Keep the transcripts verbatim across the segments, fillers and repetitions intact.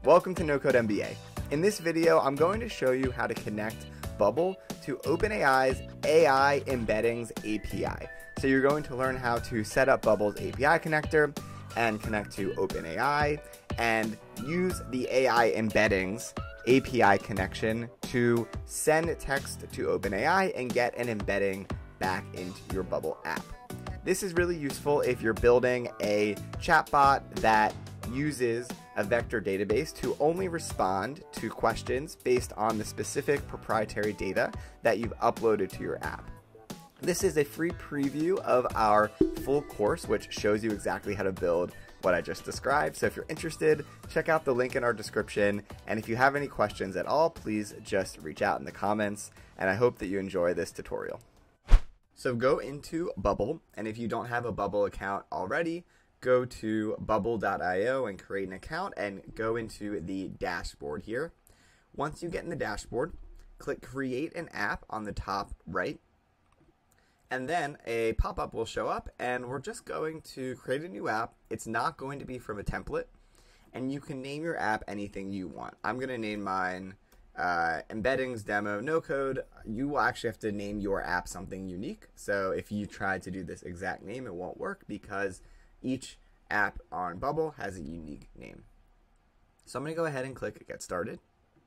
Welcome to No Code M B A. In this video, I'm going to show you how to connect Bubble to OpenAI's A I Embeddings A P I. So you're going to learn how to set up Bubble's A P I connector and connect to OpenAI and use the A I Embeddings A P I connection to send text to OpenAI and get an embedding back into your Bubble app. This is really useful if you're building a chatbot that uses a vector database to only respond to questions based on the specific proprietary data that you've uploaded to your app. This is a free preview of our full course, which shows you exactly how to build what I just described. So if you're interested, check out the link in our description. And if you have any questions at all, please just reach out in the comments. And I hope that you enjoy this tutorial. So go into Bubble, and if you don't have a Bubble account already, go to bubble dot i o and create an account and go into the dashboard here. Once you get in the dashboard, click Create an App on the top right, and then a pop-up will show up, and we're just going to create a new app. It's not going to be from a template, and you can name your app anything you want. I'm going to name mine Uh, embeddings demo no code. You will actually have to name your app something unique. So if you try to do this exact name, it won't work because each app on Bubble has a unique name. So I'm going to go ahead and click Get Started.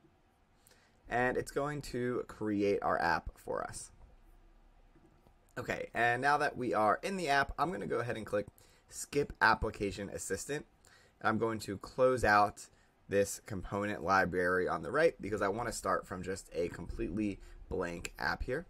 And it's going to create our app for us. Okay, and now that we are in the app, I'm going to go ahead and click Skip Application Assistant. And I'm going to close out this component library on the right because I want to start from just a completely blank app here.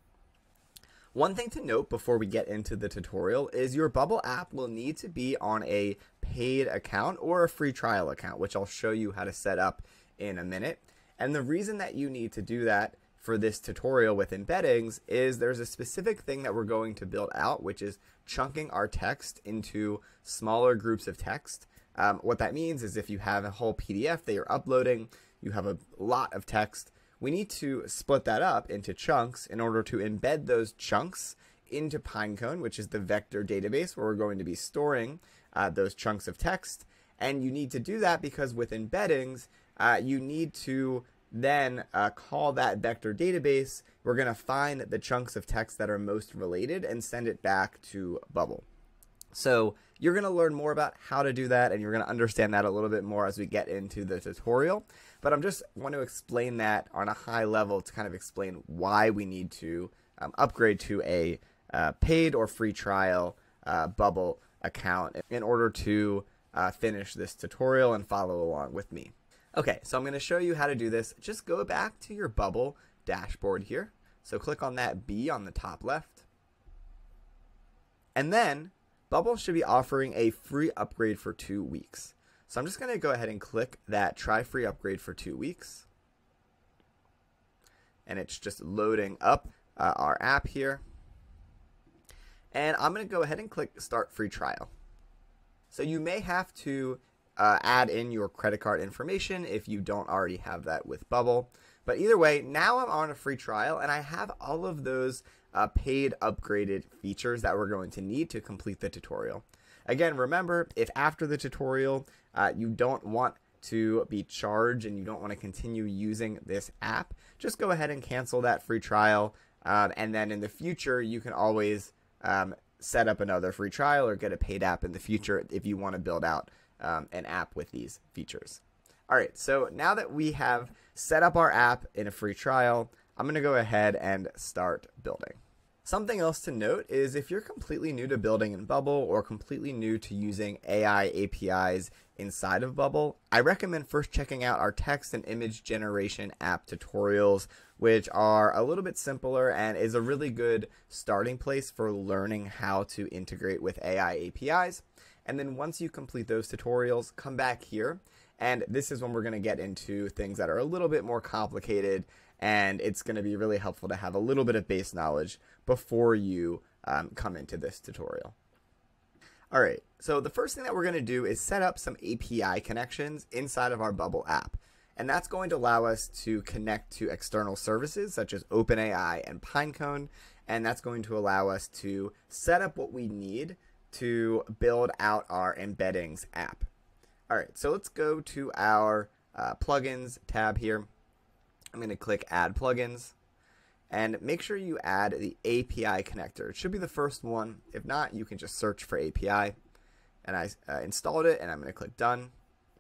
One thing to note before we get into the tutorial is your Bubble app will need to be on a paid account or a free trial account, which I'll show you how to set up in a minute. And the reason that you need to do that for this tutorial with embeddings is there's a specific thing that we're going to build out, which is chunking our text into smaller groups of text. Um, what that means is if you have a whole P D F that you're uploading, you have a lot of text, we need to split that up into chunks in order to embed those chunks into Pinecone, which is the vector database where we're going to be storing uh, those chunks of text. And you need to do that because with embeddings, uh, you need to then uh, call that vector database. We're going to find the chunks of text that are most related and send it back to Bubble. So you're going to learn more about how to do that, and you're going to understand that a little bit more as we get into the tutorial. But I'm just want to explain that on a high level to kind of explain why we need to um, upgrade to a uh, paid or free trial uh, Bubble account in order to uh, finish this tutorial and follow along with me. Okay, so I'm going to show you how to do this. Just go back to your Bubble dashboard here. So click on that B on the top left. And then Bubble should be offering a free upgrade for two weeks. So I'm just going to go ahead and click that try free upgrade for two weeks. And it's just loading up uh, our app here. And I'm going to go ahead and click start free trial. So you may have to uh, add in your credit card information if you don't already have that with Bubble. But either way, now I'm on a free trial and I have all of those Uh, paid upgraded features that we're going to need to complete the tutorial. Again, remember, if after the tutorial uh, you don't want to be charged and you don't want to continue using this app, just go ahead and cancel that free trial, um, and then in the future you can always um, set up another free trial or get a paid app in the future if you want to build out um, an app with these features. Alright, so now that we have set up our app in a free trial, I'm going to go ahead and start building. Something else to note is if you're completely new to building in Bubble or completely new to using A I A P Is inside of Bubble, I recommend first checking out our text and image generation app tutorials, which are a little bit simpler and is a really good starting place for learning how to integrate with A I A P Is. And then once you complete those tutorials, come back here. And this is when we're going to get into things that are a little bit more complicated, and it's going to be really helpful to have a little bit of base knowledge before you um, come into this tutorial. Alright, so the first thing that we're going to do is set up some A P I connections inside of our Bubble app. And that's going to allow us to connect to external services such as OpenAI and Pinecone, and that's going to allow us to set up what we need to build out our embeddings app. All right, so let's go to our uh, plugins tab here. I'm going to click add plugins, and make sure you add the A P I connector. It should be the first one. If not, you can just search for A P I. And I uh, installed it, and I'm going to click done.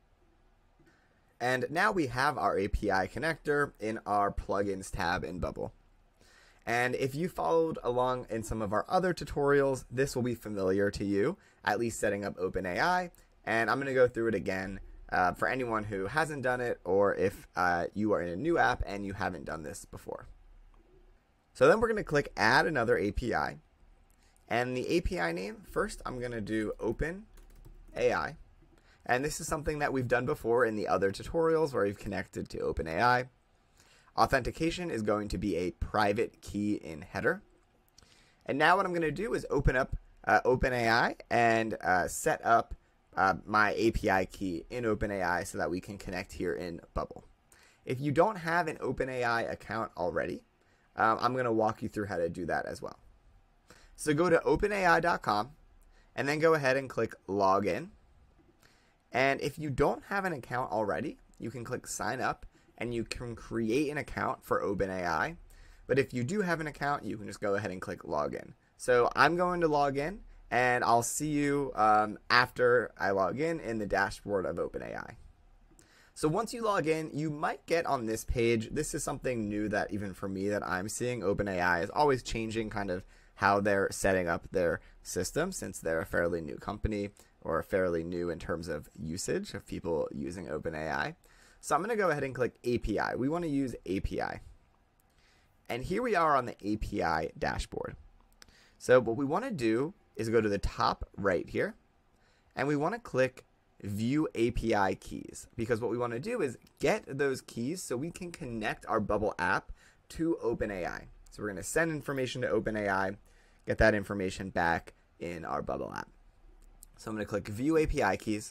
And now we have our A P I connector in our plugins tab in Bubble. And if you followed along in some of our other tutorials, this will be familiar to you, at least setting up OpenAI. And I'm going to go through it again uh, for anyone who hasn't done it, or if uh, you are in a new app and you haven't done this before. So then we're going to click add another A P I. And the A P I name, first I'm going to do OpenAI. And this is something that we've done before in the other tutorials where we've connected to OpenAI. Authentication is going to be a private key in header. And now what I'm going to do is open up uh, OpenAI and uh, set up uh, my A P I key in OpenAI so that we can connect here in Bubble. If you don't have an OpenAI account already, um, I'm going to walk you through how to do that as well. So go to open A I dot com and then go ahead and click login. And if you don't have an account already, you can click sign up and you can create an account for OpenAI. But if you do have an account, you can just go ahead and click login. So I'm going to log in, and I'll see you um, after I log in in the dashboard of OpenAI. So once you log in, you might get on this page. This is something new that even for me that I'm seeing. OpenAI is always changing kind of how they're setting up their system, since they're a fairly new company, or fairly new in terms of usage of people using OpenAI. So I'm going to go ahead and click A P I. We want to use A P I. And here we are on the A P I dashboard. So what we want to do is go to the top right here, and we want to click View A P I Keys, because what we want to do is get those keys so we can connect our Bubble app to OpenAI. So we're going to send information to OpenAI, get that information back in our Bubble app. So I'm going to click View A P I Keys,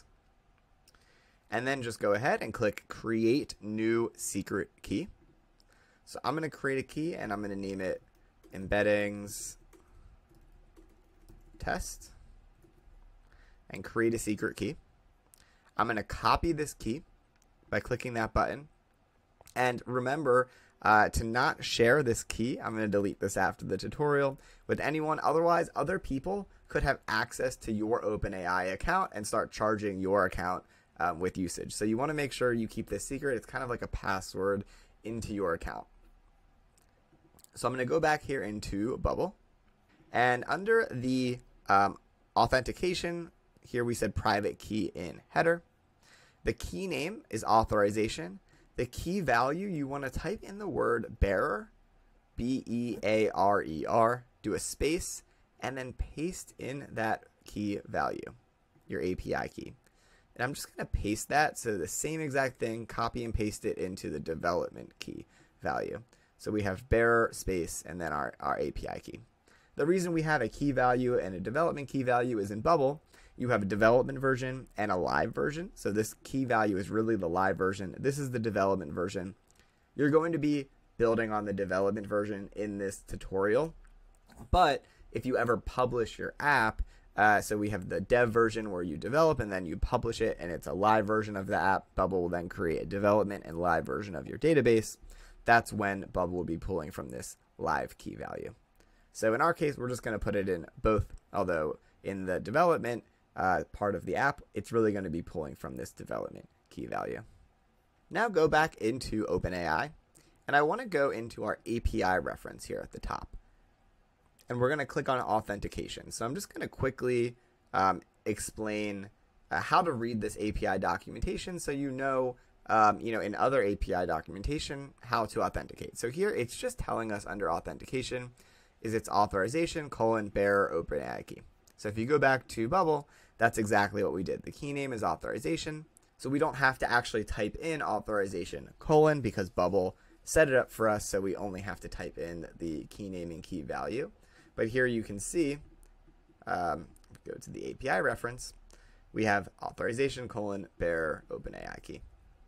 and then just go ahead and click Create New Secret Key. So I'm going to create a key, and I'm going to name it Embeddings Test, and create a secret key. I'm going to copy this key by clicking that button. And remember uh, to not share this key. I'm going to delete this after the tutorial with anyone. Otherwise, other people could have access to your OpenAI account and start charging your account um, with usage. So you want to make sure you keep this secret. It's kind of like a password into your account. So I'm going to go back here into Bubble, and under the um, authentication, here we said private key in header. The key name is authorization. The key value, you want to type in the word bearer, B E A R E R, do a space, and then paste in that key value, your A P I key. And I'm just going to paste that, so the same exact thing, copy and paste it into the development key value. So we have bearer, space, and then our, our A P I key. The reason we have a key value and a development key value is in Bubble, you have a development version and a live version. So this key value is really the live version. This is the development version. You're going to be building on the development version in this tutorial. But if you ever publish your app, uh, so we have the dev version where you develop and then you publish it, and it's a live version of the app. Bubble will then create a development and live version of your database. That's when Bubble will be pulling from this live key value. So in our case, we're just going to put it in both, although in the development uh, part of the app, it's really going to be pulling from this development key value. Now go back into OpenAI, and I want to go into our A P I reference here at the top. And we're going to click on authentication. So I'm just going to quickly um, explain uh, how to read this A P I documentation so you know, um, you know, in other A P I documentation, how to authenticate. So here it's just telling us under authentication is its authorization, colon, bearer, OpenAI key. So if you go back to Bubble, that's exactly what we did. The key name is authorization. So we don't have to actually type in authorization, colon, because Bubble set it up for us. So we only have to type in the key name and key value. But here you can see, um, go to the A P I reference, we have authorization, colon, bearer, OpenAI key.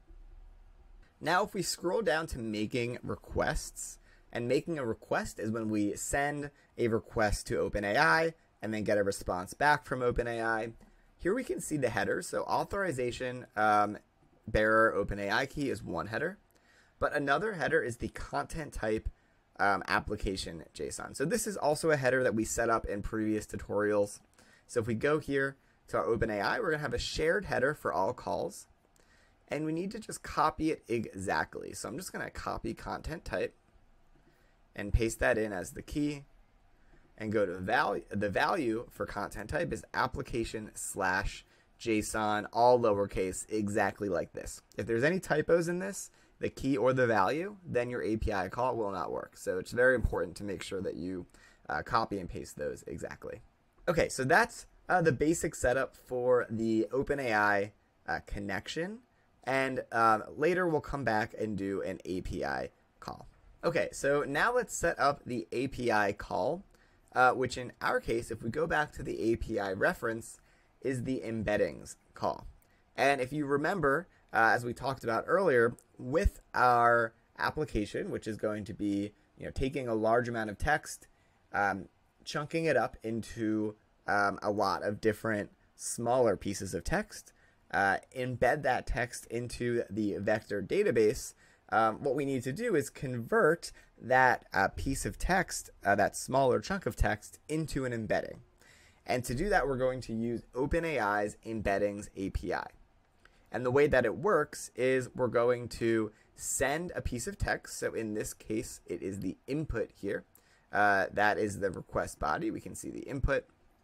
Now if we scroll down to making requests, and making a request is when we send a request to OpenAI and then get a response back from OpenAI. Here we can see the header. So authorization, um, bearer OpenAI key is one header, but another header is the content type um, application JSON. So this is also a header that we set up in previous tutorials. So if we go here to our OpenAI, we're going to have a shared header for all calls, and we need to just copy it exactly. So I'm just going to copy content type and paste that in as the key, and go to value. The value for content type is application slash JSON, all lowercase, exactly like this. If there's any typos in this, the key or the value, then your A P I call will not work. So it's very important to make sure that you uh, copy and paste those exactly. Okay, so that's uh, the basic setup for the OpenAI uh, connection, and um, later we'll come back and do an A P I call. Okay, so now let's set up the A P I call, uh, which in our case, if we go back to the A P I reference, is the embeddings call. And if you remember, uh, as we talked about earlier, with our application, which is going to be, you know, taking a large amount of text, um, chunking it up into um, a lot of different smaller pieces of text, uh, embed that text into the vector database, um, what we need to do is convert that uh, piece of text, uh, that smaller chunk of text, into an embedding. And to do that, we're going to use OpenAI's Embeddings A P I. And the way that it works is we're going to send a piece of text. So in this case, it is the input here. Uh, that is the request body. We can see the input.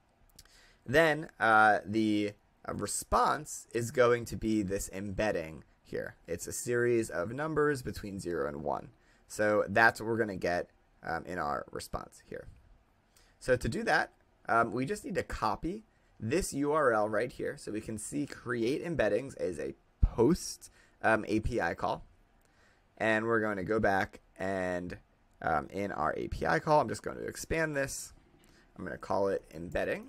Then uh, the uh, response is going to be this embedding here. It's a series of numbers between zero and one. So that's what we're going to get um, in our response here. So to do that, um, we just need to copy this U R L right here. So we can see create embeddings as a post um, A P I call. And we're going to go back and um, in our A P I call, I'm just going to expand this. I'm going to call it embedding.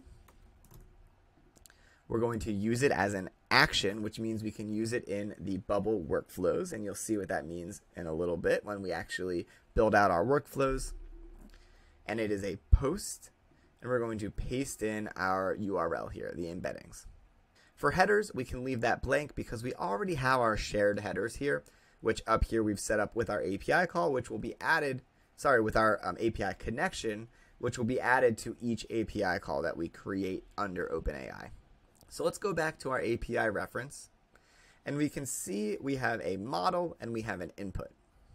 We're going to use it as an action, which means we can use it in the bubble workflows. And you'll see what that means in a little bit when we actually build out our workflows. And it is a post. And we're going to paste in our U R L here, the embeddings. For headers, we can leave that blank because we already have our shared headers here, which up here we've set up with our A P I call, which will be added, sorry, with our um, A P I connection, which will be added to each A P I call that we create under OpenAI. So let's go back to our A P I reference, and we can see we have a model and we have an input.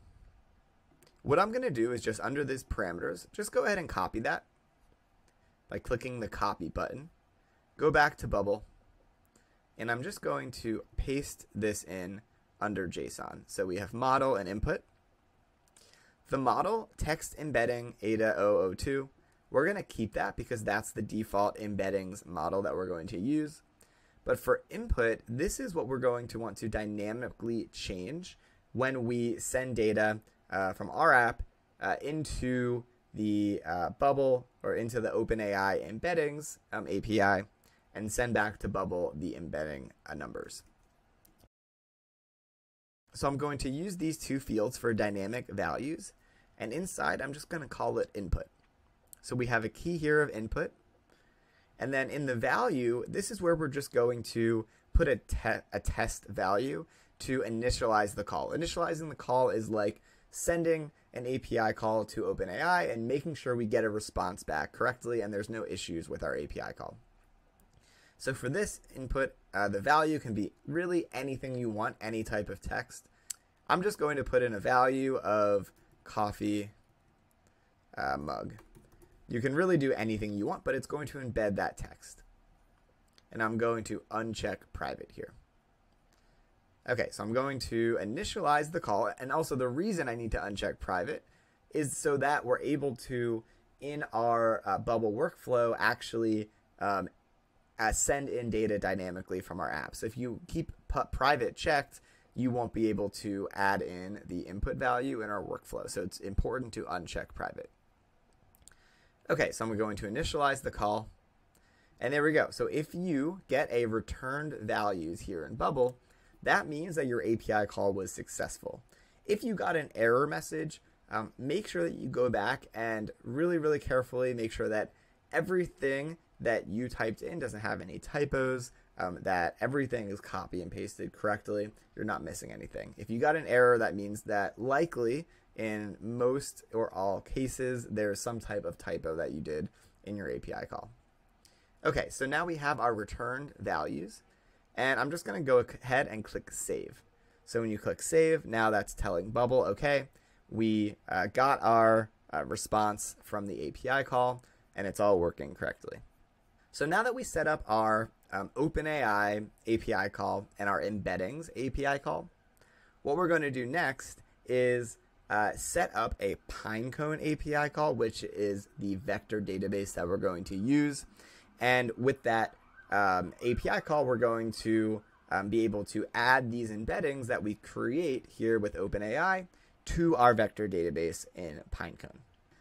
What I'm going to do is just under these parameters, just go ahead and copy that by clicking the copy button. Go back to Bubble, and I'm just going to paste this in under JSON. So we have model and input. The model, text embedding A D A zero zero two, we're going to keep that because that's the default embeddings model that we're going to use. But for input, this is what we're going to want to dynamically change when we send data uh, from our app uh, into the uh, Bubble or into the OpenAI embeddings um, A P I and send back to Bubble the embedding uh, numbers. So I'm going to use these two fields for dynamic values, and inside I'm just going to call it input. So we have a key here of input, and then in the value, this is where we're just going to put a, te a test value to initialize the call. Initializing the call is like sending an A P I call to OpenAI and making sure we get a response back correctly and there's no issues with our A P I call. So for this input, uh, the value can be really anything you want, any type of text. I'm just going to put in a value of coffee uh, mug. You can really do anything you want, but it's going to embed that text. And I'm going to uncheck private here. Okay, so I'm going to initialize the call, and also the reason I need to uncheck private is so that we're able to, in our uh, Bubble workflow, actually um, uh, send in data dynamically from our app. So if you keep private checked, you won't be able to add in the input value in our workflow. So it's important to uncheck private. Okay, so I'm going to initialize the call, and there we go. So if you get a returned values here in Bubble, that means that your A P I call was successful. If you got an error message, um, make sure that you go back and really, really carefully make sure that everything that you typed in doesn't have any typos, um, that everything is copy and pasted correctly. You're not missing anything. If you got an error, that means that likely in most or all cases, there's some type of typo that you did in your A P I call. Okay, so now we have our returned values, and I'm just going to go ahead and click Save. So when you click Save, now that's telling Bubble, okay, we uh, got our uh, response from the A P I call, and it's all working correctly. So now that we set up our um, OpenAI A P I call and our Embeddings A P I call, what we're going to do next is uh, set up a Pinecone A P I call, which is the vector database that we're going to use. And with that um, A P I call, we're going to um, be able to add these embeddings that we create here with OpenAI to our vector database in Pinecone.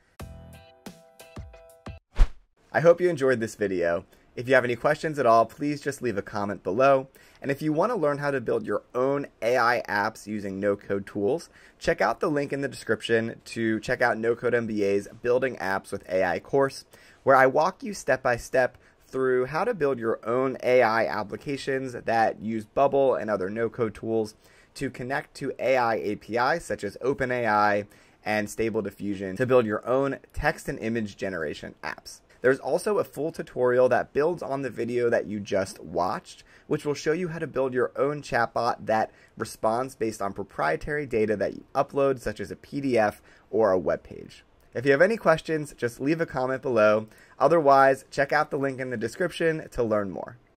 I hope you enjoyed this video. If you have any questions at all, please just leave a comment below. And if you want to learn how to build your own A I apps using no-code tools, check out the link in the description to check out No Code M B A's Building Apps with A I course, where I walk you step by step through how to build your own A I applications that use Bubble and other no-code tools to connect to A I A P Is such as OpenAI and Stable Diffusion to build your own text and image generation apps. There's also a full tutorial that builds on the video that you just watched, which will show you how to build your own chatbot that responds based on proprietary data that you upload, such as a P D F or a web page. If you have any questions, just leave a comment below. Otherwise, check out the link in the description to learn more.